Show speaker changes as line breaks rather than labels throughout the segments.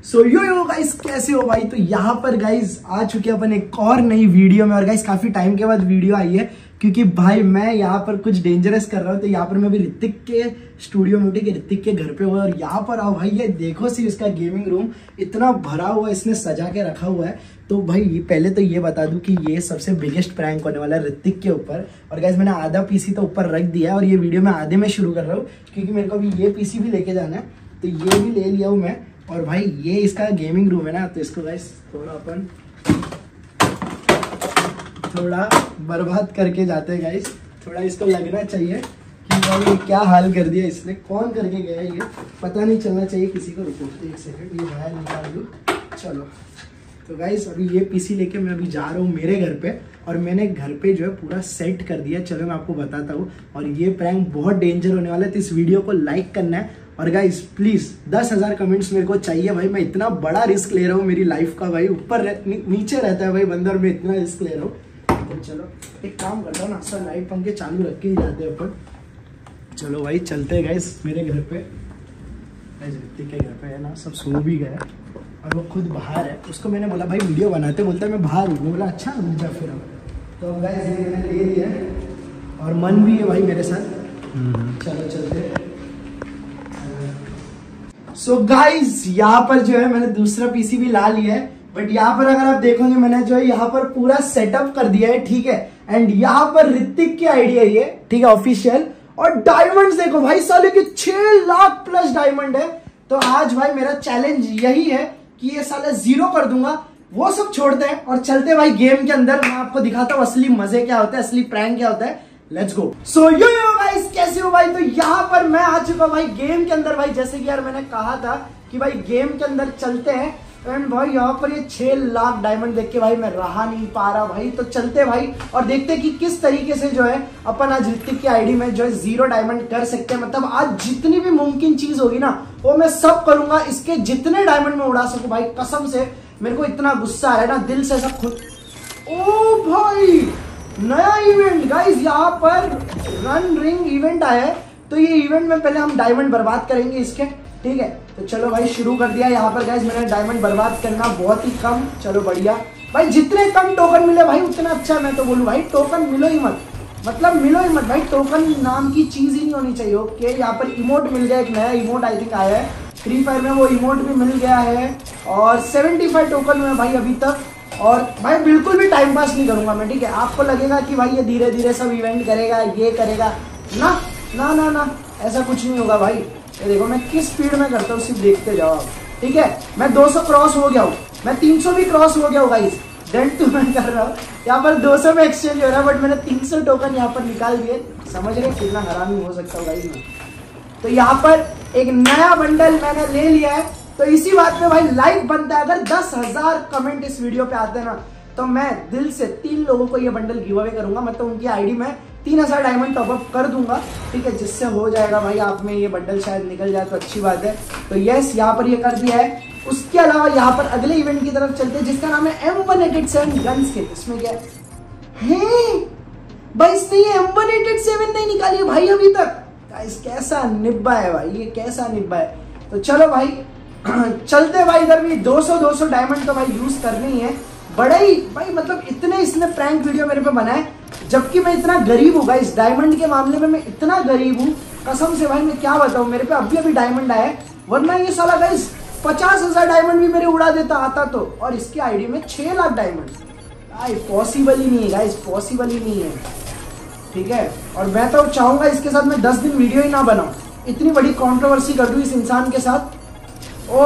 सो yo guys, कैसे हो भाई। तो यहाँ पर गाइस आ चुके अपन एक और नई वीडियो में। और गाइस काफी टाइम के बाद वीडियो आई है क्योंकि भाई मैं यहाँ पर कुछ डेंजरस कर रहा हूँ। तो यहाँ पर मैं अभी ऋतिक के स्टूडियो में, ऋतिक के घर पे हुआ। और यहाँ पर आओ भाई, ये देखो सिर्फ इसका गेमिंग रूम इतना भरा हुआ है, इसने सजा के रखा हुआ है। तो भाई पहले तो ये बता दूं कि ये सबसे बिगेस्ट प्रैंक होने वाला है ऋतिक के ऊपर। और गाइस मैंने आधा पीसी तो ऊपर रख दिया है और ये वीडियो मैं आधे में शुरू कर रहा हूँ क्योंकि मेरे को अभी ये पीसी भी लेके जाना है। तो ये भी ले लिया हूँ मैं। और भाई ये इसका गेमिंग रूम है ना, तो इसको गाइस थोड़ा अपन थोड़ा बर्बाद करके जाते हैं गाइस। थोड़ा इसको लगना चाहिए कि भाई क्या हाल कर दिया इसने, कौन करके गया ये पता नहीं चलना चाहिए किसी को। रुको एक सेकंड, ये बाहर निकाल दूँ। चलो तो गाइस अभी ये पीसी लेके मैं अभी जा रहा हूँ मेरे घर पे। और मैंने घर पे जो है पूरा सेट कर दिया। चलो मैं आपको बताता हूँ। और ये प्रैंक बहुत डेंजर होने वाला है, तो इस वीडियो को लाइक करना है। और गाइस प्लीज 10,000 कमेंट्स मेरे को चाहिए भाई। मैं इतना बड़ा रिस्क ले रहा हूँ मेरी लाइफ का भाई। ऊपर नीचे रहता है भाई बंदर, मैं इतना रिस्क ले रहा हूँ। तो चलो एक काम करता हूँ ना, सब लाइट पंखे चालू रख के ही जाते हैं अपन। चलो भाई चलते हैं गाइस मेरे घर पे। ऋतिक के घर पे है ना, सब सो भी गए और वो खुद बाहर है। उसको मैंने बोला भाई वीडियो बनाते, बोलता है मैं बाहर हूँ। बोला अच्छा रुक जा फिर। तो गाइस ये मैंने ले लिया और मन भी है भाई मेरे साथ। चलो चलते। सो गाइस यहाँ पर जो है मैंने दूसरा पीसी भी ला लिया है। बट यहाँ पर अगर आप देखोगे मैंने जो है यहाँ पर पूरा सेटअप कर दिया है, ठीक है। एंड यहाँ पर ऋतिक की आईडी है ये, ठीक है, ऑफिशियल। और डायमंड्स देखो भाई, साले के 6 लाख प्लस डायमंड है। तो आज भाई मेरा चैलेंज यही है कि ये साले 0 कर दूंगा। वो सब छोड़ते हैं और चलते भाई गेम के अंदर। मैं आपको दिखाता हूँ असली मजे क्या होता है, असली प्रैंक क्या होता है। Let's go. So yo guys, कैसे हो भाई। तो यहाँ पर मैं आ चुका भाई गेम के अंदर भाई। जैसे कि यार मैंने कहा था कि भाई गेम के अंदर चलते हैं। एंड भाई यहाँ पर ये 6 लाख डायमंड देख के भाई मैं रहा नहीं पा रहा भाई। तो चलते भाई और देखते कि किस तरीके से जो है अपन आज ऋतिक की आईडी में जो है 0 डायमंड कर सकते हैं। मतलब आज जितनी भी मुमकिन चीज होगी ना वो मैं सब करूंगा। इसके जितने डायमंड में उड़ा सकूं भाई, कसम से मेरे को इतना गुस्सा है ना, दिल से सब खुद। ओ भाई नया इवेंट गाइस, यहाँ पर रन रिंग इवेंट आया है। तो ये इवेंट में पहले हम डायमंड बर्बाद करेंगे इसके, ठीक है। तो चलो भाई शुरू कर दिया। यहाँ पर गाइस मैंने डायमंड बर्बाद करना बहुत ही कम। चलो बढ़िया भाई, जितने कम टोकन मिले भाई उतना अच्छा है। मैं तो बोलूँ भाई टोकन मिलो ही मत, मतलब मिलो ही मत भाई। टोकन नाम की चीज ही नहीं होनी चाहिए। ओके यहाँ पर इमोट मिल गया, एक नया इमोट आई थिंक आया है फ्री फायर में, वो इमोट भी मिल गया है। और 75 टोकन हुए भाई अभी तक। और भाई बिल्कुल भी टाइम पास नहीं करूंगा मैं, ठीक है। आपको लगेगा कि भाई ये धीरे धीरे सब इवेंट करेगा, ये करेगा, ना ना ना ना, ऐसा कुछ नहीं होगा भाई। ये देखो मैं किस स्पीड में करता हूँ, सिर्फ देखते जाओ आप, ठीक है। मैं 200 क्रॉस हो गया हूँ, मैं 300 भी क्रॉस हो गया हूँ गाइस। डेंट तो मैं कर रहा हूँ यहाँ पर 200 में एक्सचेंज हो रहा है, बट मैंने 300 टोकन यहाँ पर निकाल दिए। समझ रहे कितना हरामी हो सकता हूँ गाइस मैं। तो यहाँ पर एक नया बंडल मैंने ले लिया है। तो इसी बात पे भाई लाइक बनता है। अगर 10,000 कमेंट इस वीडियो पे आते हैं ना, तो मैं दिल से 3 लोगों को ये बंडल गिव अवे करूंगा। मतलब उनकी आईडी में 3000 डायमंड टॉपअप कर दूंगा, ठीक है। जिससे हो जाएगा भाई आप में ये बंडल शायद निकल जाए तो अच्छी बात है। तो यस यहाँ पर ये कर दिया है। उसके अलावा यहाँ पर अगले इवेंट की तरफ चलते हैं जिसका नाम है M187 गन स्किन। इसमें क्या है भाई, इसने ये M187 नहीं निकाली है भाई अभी तक। कैसा निब्बा है भाई ये, कैसा निब्बा है। तो चलो भाई चलते भाई इधर भी 200 डायमंड तो भाई यूज करनी ही है। बड़ा ही भाई, मतलब इतने इसने प्रैंक वीडियो मेरे पे बनाए, जबकि मैं इतना गरीब हूँ भाई। इस डायमंड के मामले में मैं इतना गरीब हूँ कसम से भाई, मैं क्या बताऊँ। मेरे पे अभी डायमंड आया, वरना ये साला गाइस 50,000 डायमंड भी मेरे उड़ा देता आता तो। और इसकी आईडी में 6 लाख डायमंड भाई, पॉसिबल ही नहीं है गाइस, पॉसिबल ही नहीं है, ठीक है। और मैं तो चाहूंगा इसके साथ मैं 10 दिन वीडियो ही ना बनाऊं, इतनी बड़ी कंट्रोवर्सी कर दूं इस इंसान के साथ। ओ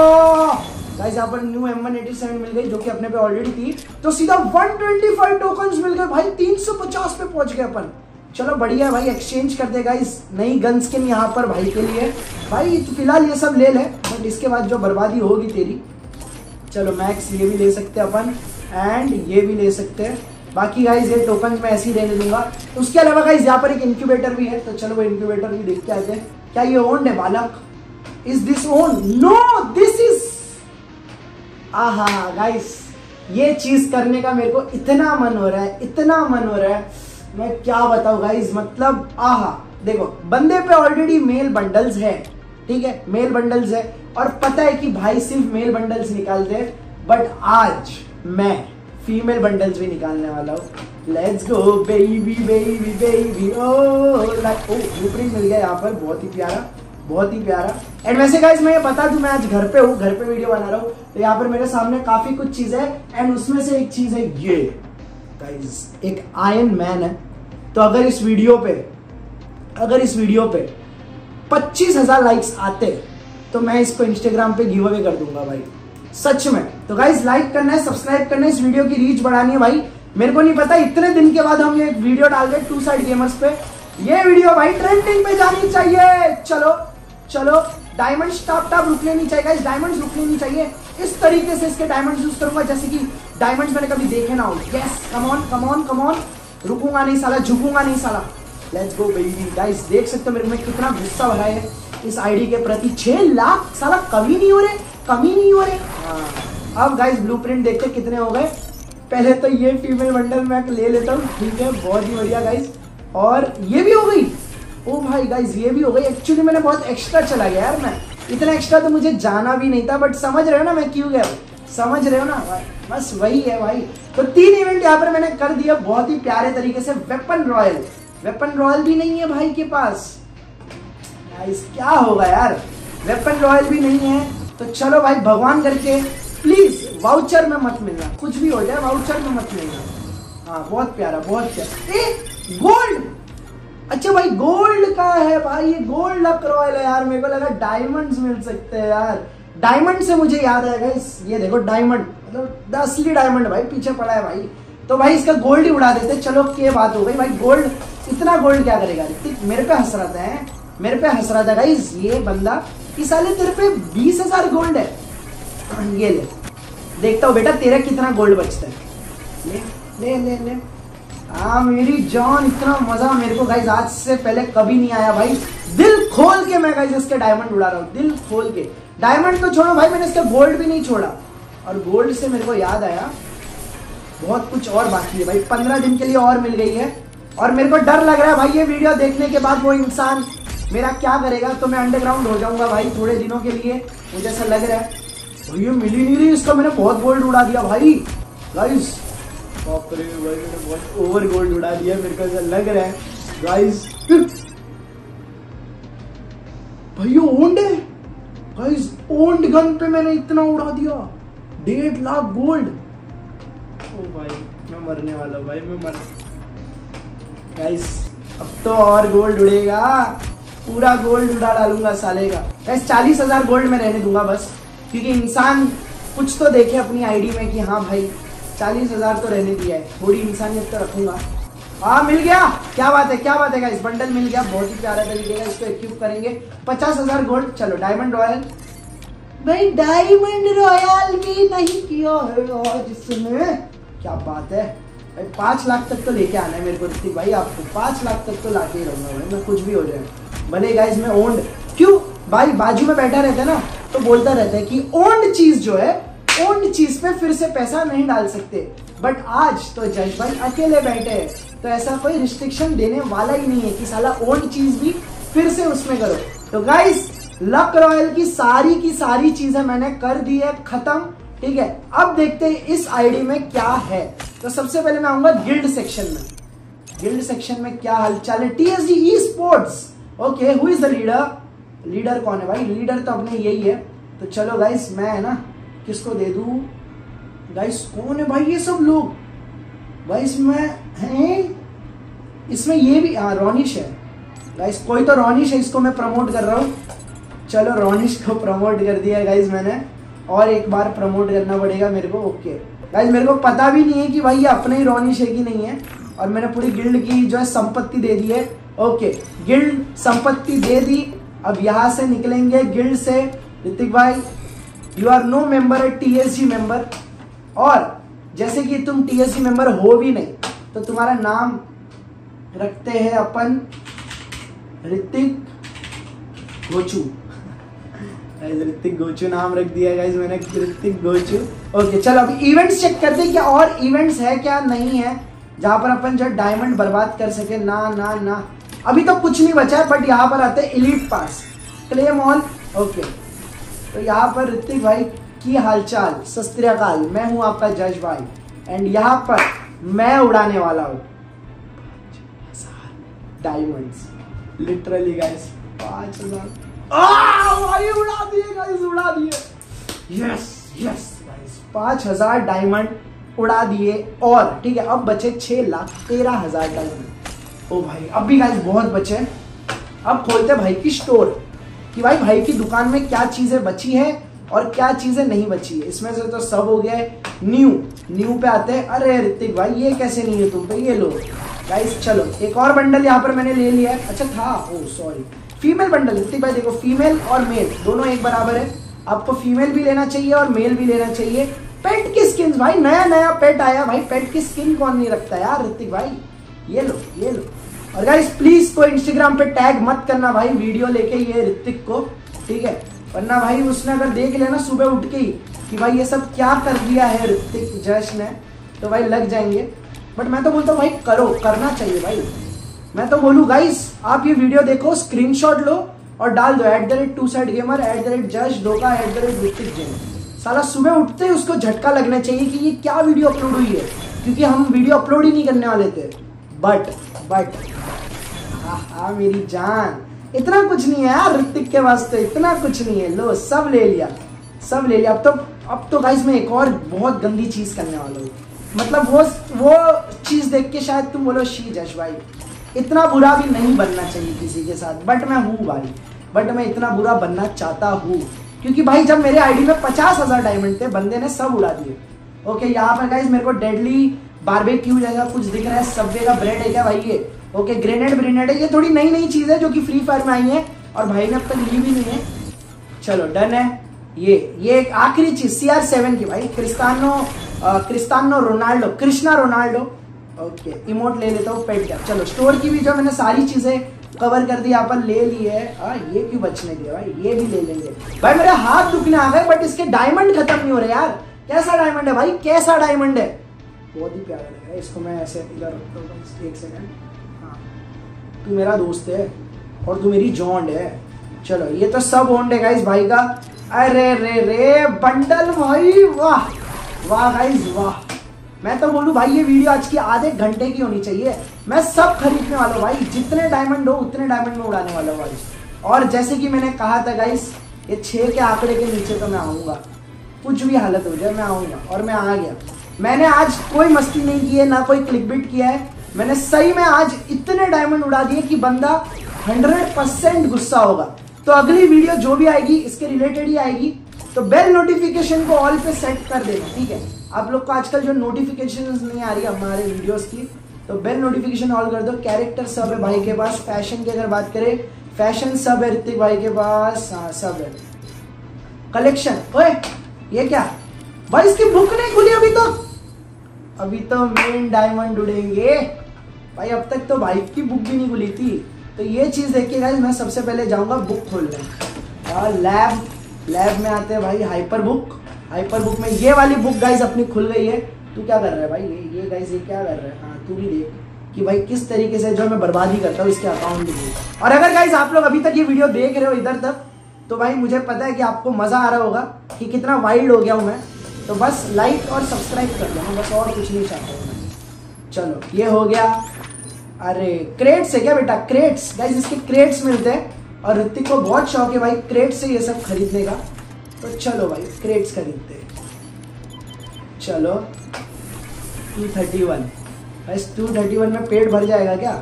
गाइस यहाँ पर न्यू M187 मिल गई जो कि अपने पे ऑलरेडी थी। तो सीधा 125 टोकन्स मिल गए भाई, 350 पे पहुंच गए अपन। चलो बढ़िया है भाई, एक्सचेंज कर दे गाइस। नई गन स्किन यहाँ पर भाई के लिए। भाई तो फिलहाल ये सब ले ले, बट इसके बाद जो बर्बादी होगी तेरी। चलो मैक्स ये भी ले सकते हैं अपन, एंड ये भी ले सकते हैं। बाकी गाइस ये टोकन मैं ऐसे ही रहने दूंगा। उसके अलावा गाइस यहाँ पर एक इंक्यूबेटर भी है, तो चलो वो इंक्यूबेटर भी देख के आते हैं। क्या ये ओन्ड है बालक? Is this own? No this is, आहा गाइस ये चीज करने का मेरे को इतना मन हो रहा है, इतना मन हो रहा है, मैं क्या बताऊं गाइस। मतलब आहा देखो बंदे पे ऑलरेडी मेल बंडल्स है, ठीक है, मेल बंडल्स है। और पता है कि भाई सिर्फ मेल बंडल्स निकालते हैं, बट आज मैं फीमेल बंडल्स भी निकालने वाला हूँ। Let's go baby baby baby. Blueprint मिल गया यहाँ पर, बहुत ही प्यारा, बहुत ही प्यारा। एंड वैसे गाइस मैं ये बता दूं, मैं आज घर पे हूँ, घर पे वीडियो बना रहा हूँ, तो यहाँ पर मेरे सामने काफी कुछ चीज है। एंड उसमें से एक चीज है ये गाइस, एक आयरन मैन है। तो अगर इस वीडियो पे 25,000 लाइक्स आते तो मैं इसको इंस्टाग्राम पे गिव अवे कर दूंगा भाई, सच में। तो गाइस लाइक करना है, सब्सक्राइब करना है, इस वीडियो की रीच बढ़ानी है भाई। मेरे को नहीं पता इतने दिन के बाद हम ये वीडियो डाल रहे टू साइड गेमर्स पे, ये वीडियो भाई ट्रेंडिंग पे जानी चाहिए। चलो चलो, डायमंड्स टॉप रुकने नहीं चाहिए गाइस, डायमंड्स रुकने नहीं चाहिए। इस तरीके से इसके डायमंड्स यूज करूंगा जैसे कि डायमंड्स मैंने कभी देखे ना हो। Yes, come on come on come on, रुकूंगा नहीं साला, झुकूंगा नहीं साला। Let's go baby. गाइस देख सकते हो मेरे में कितना गुस्सा भरा है इस आईडी के प्रति। 6 लाख साला कमी नहीं हो रहे, कमी नहीं हो रहे। हाँ, अब गाइस ब्लूप्रिंट देखते कितने हो गए। पहले तो ये फीमेल बंडल मैं ले लेता हूँ, ठीक है, बहुत ही बढ़िया गाइस। और ये भी हो गई, ओ भाई गाइस ये भी हो गई। एक्चुअली मैंने बहुत एक्स्ट्रा चला गया यार, मैं इतना एक्स्ट्रा तो मुझे जाना भी नहीं था, बट समझ रहे हो ना मैं क्यों गया, समझ रहे हो ना, बस वही है भाई। तो 3 इवेंट यहाँ पर मैंने कर दिया बहुत ही प्यारे तरीके से। वेपन रॉयल भी नहीं है भाई के पास, गाइस क्या होगा यार, वेपन रॉयल भी नहीं है। तो चलो भाई भगवान करके प्लीज वाउचर में मत मिलना, कुछ भी हो जाए वाउचर में मत मिलना। हाँ बहुत प्यारा, बहुत प्यारा। गोल्ड, अच्छा भाई गोल्ड का है भाई, ये गोल्ड लक रॉयल है यार। मेरे को लगा डायमंड्स मिल सकते हैं यार। डायमंड से मुझे याद आएगा, ये देखो डायमंड, मतलब असली डायमंड भाई पीछे पड़ा है भाई। तो भाई इसका गोल्ड ही उड़ा देते। चलो क्या बात हो गई भाई, गोल्ड, इतना गोल्ड क्या करेगा ऋतिक, मेरे पे हंस रहा था, मेरे पे हंस रहा था गाइस ये बंदा कि साले तेरे पे 20,000 गोल्ड है। ये ले, देखता हूँ बेटा तेरा कितना गोल्ड बचता है। ले ले ले ले, हाँ मेरी जान, इतना मजा मेरे को गाइस आज से पहले कभी नहीं आया भाई। दिल खोल के मैं गाइस इसके डायमंड उड़ा रहा हूँ, दिल खोल के। डायमंड तो छोड़ो भाई, मैंने इसका गोल्ड भी नहीं छोड़ा। और गोल्ड से मेरे को याद आया बहुत कुछ और बाकी है भाई, 15 दिन के लिए और मिल गई है। और मेरे को डर लग रहा है भाई ये वीडियो देखने के बाद वो इंसान मेरा क्या करेगा, तो मैं अंडरग्राउंड हो जाऊंगा भाई थोड़े दिनों के लिए, मुझे ऐसा लग रहा है। ये मिली नहीं रही, इसका मैंने बहुत गोल्ड उड़ा दिया भाई गाइस। बाप रे भाई, मैंने बहुत ओवर गोल्ड उड़ा दिया, मेरे को ऐसा लग रहा है गाइस। भाई ये ओन्ड है गाइस, ओन्ड गन पे मैंने इतना उड़ा दिया, 1.5 लाख गोल्ड। ओ भाई मैं मरने वाला हूँ भाई, मैं मर गाइस। अब तो और गोल्ड उड़ेगा, पूरा गोल्ड उड़ा डालूंगा साले का। गाइस 40,000 गोल्ड में रहने दूंगा बस, क्योंकि इंसान कुछ तो देखे अपनी आईडी में कि हाँ भाई 40,000 तो रहने दिया है, थोड़ी इंसानियत तो रखूंगा। हाँ मिल गया, क्या बात है, क्या बात है गाइस, बंडल मिल गया बहुत ही प्यारा तरीके का। इसको इक्विप करेंगे, 50,000 गोल्ड। चलो डायमंड रॉयल भाई, डायमंड रॉयल भी नहीं किया है और जिसमें क्या बात है भाई। 5 लाख तक तो लेके आना है मेरे को ऋतिक भाई, आपको 5 लाख तक तो लाके ही रहूंगा भाई मैं, कुछ भी हो जाए भले गाइस। मैं ओन्ड क्यों भाई, बाजू में बैठा रहता है ना तो बोलता रहता है कि ओन्ड चीज जो है, ओन्ड चीज पे फिर से पैसा नहीं डाल सकते। बट आज तो जज भाई अकेले बैठे हैं, तो ऐसा कोई रिस्ट्रिक्शन देने वाला ही नहीं है कि साला ओन्ड चीज भी फिर से उसमें करो। तो गाइस लक रॉयल की सारी चीजें मैंने कर दी है खत्म, ठीक है। अब देखते हैं इस आईडी में क्या है। तो सबसे पहले मैं आऊंगा गिल्ड सेक्शन में। गिल्ड सेक्शन में क्या हालचाल है, TSG esports, okay. Who is the leader, leader कौन है भाई, लीडर तो अपने यही है। तो चलो गाइस मैं है ना किसको दे दूं गाइस, कौन है भाई ये सब लोग भाई इसमें हैं, इसमें ये भी हाँ रोनिश है गाइस, कोई तो रोनिश है, इसको मैं प्रमोट कर रहा हूँ। चलो रोनिश को प्रमोट कर दिया है गाइस मैंने, और एक बार प्रमोट करना पड़ेगा मेरे को, ओके गाइस। मेरे को पता भी नहीं है कि भाई ये अपने ही रोनिश है कि नहीं है, और मैंने पूरी गिल्ड की जो है संपत्ति दे दी है, ओके। गिल्ड संपत्ति दे दी, अब यहां से निकलेंगे गिल्ड से। ऋतिक भाई you are no member, TSG member, और जैसे कि तुम TSG मेंबर हो भी नहीं तो तुम्हारा नाम रखते हैं अपन ऋतिक गोचू। ऋतिक गोचू नाम रख दिया गाइस मैंने, ऋतिक गोचू, ओके। चलो अभी इवेंट्स चेक करते हैं क्या और इवेंट्स है क्या नहीं है, जहां पर अपन जो डायमंड बर्बाद कर सके। ना ना ना, अभी तो कुछ नहीं बचा है, बट यहाँ पर आते हैं elite pass, claim all, okay. तो यहाँ पर ऋतिक भाई की हालचाल, सत श्री अकाल, मैं हूँ आपका जज भाई एंड यहाँ पर मैं उड़ाने वाला हूँ डायमंड्स, लिटरली गाइस 5000 भाई उड़ा दिए गाइस, उड़ा दिए। यस यस गाइस 5000 डायमंड उड़ा दिए और ठीक है अब बचे 6,13,000 डायमंड। ओ भाई अब भी गाइस बहुत बचे। अब खोलते भाई की स्टोर कि भाई की दुकान में क्या चीजें बची है और क्या चीजें नहीं बची है। इसमें से तो सब हो गया है। न्यू पे आते हैं। अरे ऋतिक भाई ये कैसे नहीं है तुम पे, ये लो गाइस। चलो एक और बंडल यहाँ पर मैंने ले लिया है। अच्छा था, oh sorry, female bundle. Hrithik भाई देखो फीमेल और मेल दोनों एक बराबर है। आपको फीमेल भी लेना चाहिए और मेल भी लेना चाहिए। पेट की स्किन भाई, नया पेट आया भाई, पेट की स्किन कौन नहीं रखता यार ऋतिक भाई, ये लो ये लो। और गाइस प्लीज कोई इंस्टाग्राम पे टैग मत करना भाई वीडियो लेके ये ऋतिक को, ठीक है, वरना भाई उसने अगर देख लेना सुबह उठ के ही कि भाई ये सब क्या कर दिया है ऋतिक जश ने, तो भाई लग जाएंगे। बट मैं तो बोलता हूँ भाई करो, करना चाहिए भाई। मैं तो बोलूँ गाइस आप ये वीडियो देखो, स्क्रीनशॉट लो और डाल दो @2sidegamer @जश धोखा @ऋतिक जैन। साला सुबह उठते ही उसको झटका लगना चाहिए कि ये क्या वीडियो अपलोड हुई है, क्योंकि हम वीडियो अपलोड ही नहीं करने वाले थे। बट हाँ मेरी जान, इतना कुछ नहीं है यार ऋतिक के वास्ते, इतना कुछ नहीं है। लो सब ले लिया, सब ले लिया। अब तो गाइस मैं एक और बहुत गंदी चीज करने वाला हूँ। मतलब वो चीज देख के शायद तुम बोलो शी जश भाई इतना बुरा भी नहीं बनना चाहिए किसी के साथ, बट मैं हूँ भाई, बट मैं इतना बुरा बनना चाहता हूँ क्योंकि भाई जब मेरे आईडी में 50,000 डायमंड थे बंदे ने सब उड़ा दिए। ओके यहाँ पर गाइस मेरे को डेडली बारबेक्यू जैसा कुछ दिख रहा है, सबवे का ब्रेड है क्या भाई ये, ओके ग्रेनेड है, ये थोड़ी नई चीज है जो कि फ्री फायर में आई है और भाई ने अब तक ली भी नहीं है। चलो डन है। ये एक आखिरी चीज CR7 की भाई, Cristiano Ronaldo, Krishna Ronaldo, okay emote ले लेता हूँ। पेट कैप, चलो स्टोर की भी जो मैंने सारी चीजें कवर कर दी यहाँ पर ले ली है। ये क्यों बचने दिया भाई, ये भी ले लेंगे भाई। मेरे हाथ दुखने आ गए बट इसके डायमंड खत्म नहीं हो रहे यार। कैसा डायमंड है भाई, कैसा डायमंड है, बहुत ही प्यारा लग रहा है। इसको मैं ऐसे इधर रखता हूँ, एक सेकंड। हाँ तू मेरा दोस्त है और तू मेरी जॉन्ड है। चलो ये तो सब होंड है गाइस भाई का। अरे रे बंडल भाई, वाह वाह गाइस वाह। मैं तो बोलूं भाई ये वीडियो आज की आधे घंटे की होनी चाहिए। मैं सब खरीदने वाला हूँ भाई, जितने डायमंड हो उतने डायमंड में उड़ाने वाला हूँ भाई। और जैसे कि मैंने कहा था गाइस, ये 6 के आंकड़े के नीचे तो मैं आऊंगा, कुछ भी हालत हो जाए मैं आऊंगा। और मैं आ गया। मैंने आज कोई मस्ती नहीं की है, ना कोई क्लिकबिट किया है। मैंने सही में आज इतने डायमंड उड़ा दिए कि बंदा 100% गुस्सा होगा। तो अगली वीडियो जो भी आएगी इसके रिलेटेड ही आएगी, तो बेल नोटिफिकेशन को ऑल पे सेट कर देना, ठीक है। आप लोग को आजकल जो नोटिफिकेशन नहीं आ रही हमारे वीडियोस की, तो बेल नोटिफिकेशन ऑल कर दो। कैरेक्टर सब है भाई के पास। फैशन की अगर बात करें, फैशन सब है ऋतिक भाई के पास, हाँ सब है। कलेक्शन, ओए ये क्या भाई, इसकी बुक नहीं खुली अभी तो मेन डायमंड उड़ेंगे भाई। अब तक तो भाई की बुक भी नहीं खुली थी, तो ये चीज देख के गाइस मैं सबसे पहले जाऊंगा बुक खोलने। और लैब में आते हैं भाई हाइपर बुक में ये वाली बुक गाइस अपनी खुल गई है। तू क्या कर रहा है भाई, ये गाइस ये क्या कर रहा है। हाँ तू भी देख कि भाई किस तरीके से जो मैं बर्बादी करता हूँ इसके अकाउंट में। और अगर गाइस आप लोग अभी तक ये वीडियो देख रहे हो इधर तक, तो भाई मुझे पता है कि आपको मजा आ रहा होगा कि कितना वाइल्ड हो गया हूँ मैं। तो बस लाइक और सब्सक्राइब कर देना, बस और कुछ नहीं चाहता हूँ मैं। चलो ये हो गया। अरे क्रेट्स है क्या बेटा, क्रेट्स गाइस, इसके क्रेट्स मिलते हैं और ऋतिक को बहुत शौक है भाई क्रेट्स से ये सब खरीदने का। तो चलो भाई क्रेट्स खरीदते हैं। चलो 231 बस, 231 में पेट भर जाएगा क्या,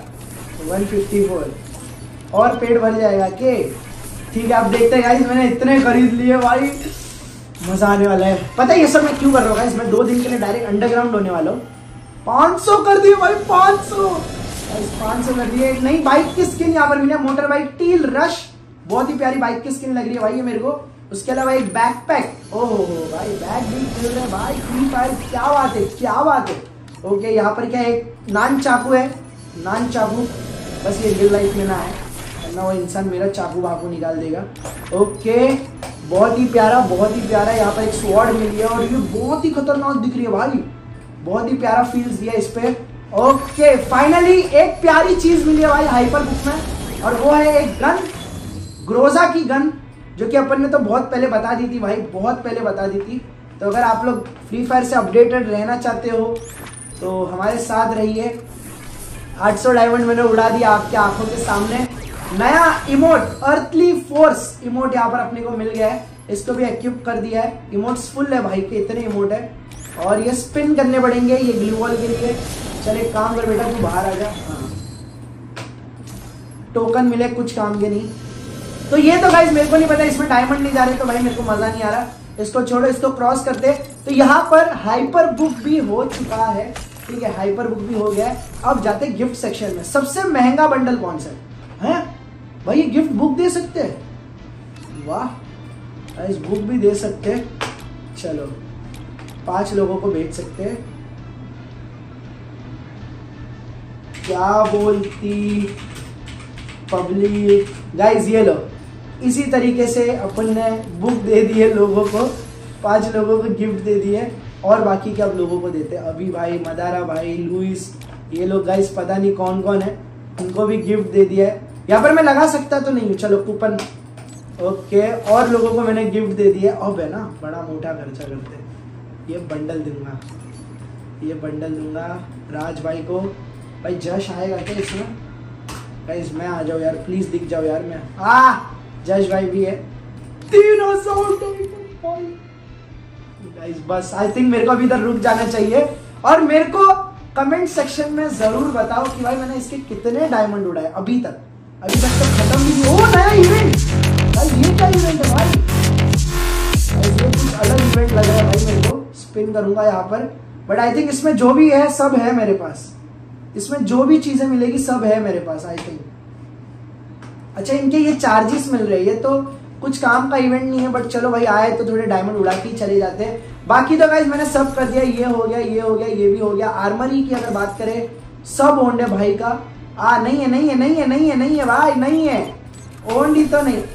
154 और पेट भर जाएगा के, ठीक है। अब देखते हैं गाइस, मैंने इतने खरीद लिए भाई, मजा आने वाला है। पता है ये सब मैं क्यों कर रहा हूँ गाइस, मैं 2 दिन के लिए डायरेक्ट अंडरग्राउंड होने वाला हूँ। 500 कर दिए भाई, 500 कर दिए। नहीं बाइक की स्किन यहाँ पर मिली है, मोटर बाइक टील रश, बहुत ही प्यारी बाइक की स्किन लग रही है भाई ये मेरे को। उसके अलावा एक बैकपैक, ओहो भाई बैग भी खेल रहे भाई फ्री फायर, क्या बात है क्या बात है। ओके यहाँ पर क्या है, एक नान चाकू है, नान चाकू, बस ये रियल लाइफ में ना है वरना वो इंसान मेरा चाकू वाकू निकाल देगा। ओके बहुत ही प्यारा। यहाँ पर एक स्वॉर्ड मिली है और ये बहुत ही खतरनाक दिख रही है भाई, बहुत ही प्यारा फील्स दिया इस पे। ओके फाइनली एक प्यारी चीज मिली है भाई हाइपर बुक में, और वो है एक गन, ग्रोजा की गन। जो कि अपन ने तो बहुत पहले बता दी थी भाई, बहुत पहले बता दी थी। तो अगर आप लोग फ्री फायर से अपडेटेड रहना चाहते हो तो हमारे साथ रहिए। 800 डायमंड मैंने उड़ा दिया आपके आंखों के सामने। नया इमोट अर्थली फोर्स इमोट यहाँ पर अपने को मिल गया है, इसको भी एक्यूप कर दिया है। इमोट्स फुल है भाई के, इतने इमोट है। और ये स्पिन करने पड़ेंगे ये ग्लू वॉल के लिए। चल एक काम कर बेटा, तू बाहर आ जा। हाँ, टोकन मिले कुछ काम के नहीं। तो ये तो गाइस मेरे को नहीं पता, इसमें डायमंड नहीं जा रहे तो भाई मेरे को मजा नहीं आ रहा। इसको छोड़ो, इसको क्रॉस करते। तो यहाँ पर हाइपर बुक भी हो चुका है, ठीक है, हाइपर बुक भी हो गया है। अब जाते गिफ्ट सेक्शन में। सबसे महंगा बंडल कौन सा है भाई? ये गिफ्ट बुक दे सकते हैं, वाह, इस बुक भी दे सकते हैं। चलो 5 लोगों को भेज सकते हैं। क्या बोलती पब्लिक? गाइस ये लो, इसी तरीके से अपन ने बुक दे दी है लोगों को, 5 लोगों को गिफ्ट दे दिए। और बाकी क्या अब लोगों को देते हैं? अभी भाई, मदारा भाई, लुइस, ये लोग गाइस पता नहीं कौन कौन है, उनको भी गिफ्ट दे दिया है। यहाँ पर मैं लगा सकता तो नहीं हूँ, चलो कूपन ओके। और लोगों को मैंने गिफ्ट दे दिया। अब है ना बड़ा मोटा खर्चा करते। ये बंडल दूंगा, ये बंडल दूंगा राज भाई को। भाई जश आएगा क्या इसमें? गाइस मैं आ जाओ यार, प्लीज दिख जाओ यार। मैं जश भाई भी है। 300 गाइस बस आई थिंक मेरे को अभी इधर रुक जाना चाहिए। और मेरे को कमेंट सेक्शन में जरूर बताओ कि भाई मैंने इसके कितने डायमंड उड़ाए अभी तक। अभी तक तो खत्म भी नहीं। ओ नया इवेंट भाई, ये क्या इवेंट है भाई? ये कुछ अलग इवेंट लग रहा है भाई मेरे को। स्पिन करूंगा यहाँ पर, बट आई थिंक इसमें जो भी है सब है मेरे पास। इसमें जो भी चीजें मिलेगी सब है मेरे पास आई थिंक। अच्छा इनके ये चार्जेस मिल रहे हैं, ये तो कुछ काम का इवेंट नहीं है, बट चलो भाई आए तो थोड़े डायमंड उड़ा के चले जाते हैं। बाकी तो गाइस मैंने सब कर दिया, ये हो गया, ये हो गया, ये भी हो गया। आर्मरी की अगर बात करें सब ओन्ड है भाई का। नहीं है, नहीं है, नहीं है, नहीं है, नहीं है भाई, नहीं है ओन्ड ही तो नहीं।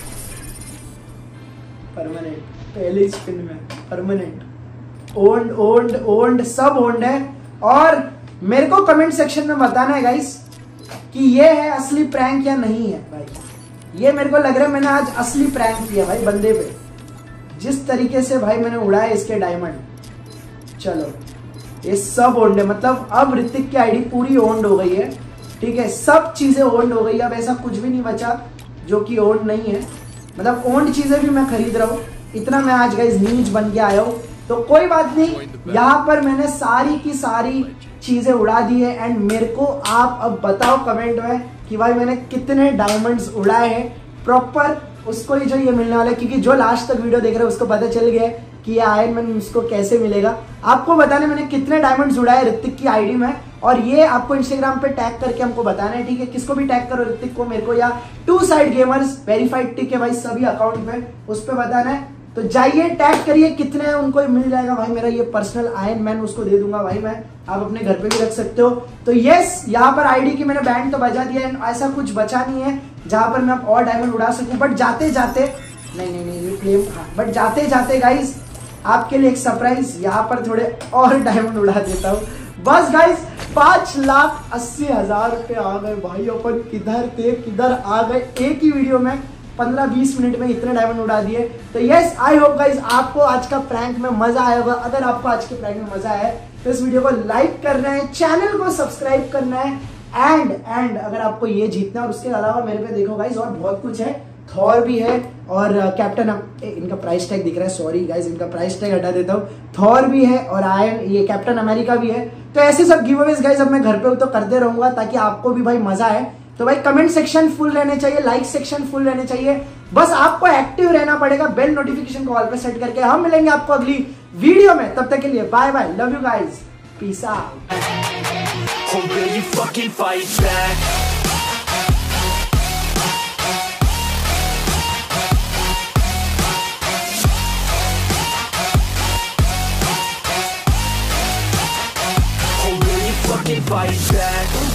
परमानेंट पहले स्पिन में परमानेंट ओन्ड ओन्ड ओन्ड सब ओन्ड है। और मेरे को कमेंट सेक्शन में बताना है गाइस कि ये है असली प्रैंक या नहीं है भाई। ये मेरे को लग रहा है मैंने आज असली प्रैंक किया भाई बंदे पे, जिस तरीके से भाई मैंने उड़ाया इसके डायमंड। चलो ये सब ओन्ड है, मतलब अब ऋतिक की आईडी पूरी ओन्ड हो गई है, ठीक है, सब चीजें ओन्ड हो गई। अब ऐसा कुछ भी नहीं बचा जो कि ओन्ड नहीं है, मतलब ओन्ड चीजें भी मैं खरीद रहा हूँ। इतना मैं आज गाइस नीच बन के आया हूँ। तो कोई बात नहीं, यहाँ पर मैंने सारी की सारी चीजें उड़ा दी है। एंड मेरे को आप अब बताओ कमेंट में कि भाई मैंने कितने डायमंड्स उड़ाए हैं प्रॉपर, उसको ही जो ये मिलने वाला है। क्योंकि जो लास्ट तक वीडियो देख रहे हैं उसको पता चल गया है कि ये आयरन मैन उसको कैसे मिलेगा। आपको बताने मैंने कितने डायमंड्स उड़ाए ऋतिक की आईडी में, और ये आपको इंस्टाग्राम पे टैग करके हमको बताना है, ठीक है। किसको भी टैग करो, ऋतिक को, मेरे को, या 2 साइड गेमर्स वेरीफाइड टिक है भाई सभी अकाउंट पे, उस पर बताना है। तो जाइए टैग करिए, कितने हैं उनको मिल जाएगा भाई। मेरा ये पर्सनल आयरन मैन उसको दे दूंगा भाई मैं, आप अपने घर पे भी रख सकते हो। तो यस, यहाँ पर आईडी की मैंने बैंड तो बजा दिया है, ऐसा कुछ बचा नहीं है जहां पर मैं अब और डायमंड उड़ा सकूं। बट जाते जाते नहीं ये क्लेम, हाँ, बट जाते जाते गाइस आपके लिए एक सरप्राइज, यहाँ पर थोड़े और डायमंड उड़ा देता हूँ बस गाइस। 5,80,000 रुपए आ गए भाई। अपन किधर थे किधर आ गए, एक ही वीडियो में 15-20 मिनट में इतने डायमंड उड़ा दिए। तो यस, आई होप गाइस आपको आज का प्रैंक में मजा आया होगा। अगर आपको आज के प्रैंक में मजा आया है तो इस वीडियो को लाइक करना है, चैनल को सब्सक्राइब करना है। एंड अगर आपको ये जीतना है, और उसके अलावा मेरे पे देखो गाइस और बहुत कुछ है। थॉर भी है और कैप्टन, इनका प्राइस टैग दिख रहा है, सॉरी गाइस, इनका प्राइस टैग हटा देता हूँ। थॉर भी है और आयरन, ये कैप्टन अमेरिका भी है। तो ऐसे सब गिव अवेज गाइस अब मैं घर पे तो करते रहूंगा, ताकि आपको भी भाई मजा आए। तो भाई कमेंट सेक्शन फुल रहने चाहिए, लाइक सेक्शन फुल रहने चाहिए, बस आपको एक्टिव रहना पड़ेगा, बेल नोटिफिकेशन को ऑल पे सेट करके। हम मिलेंगे आपको अगली वीडियो में, तब तक के लिए bye bye, love you guys, peace out.
Fight back.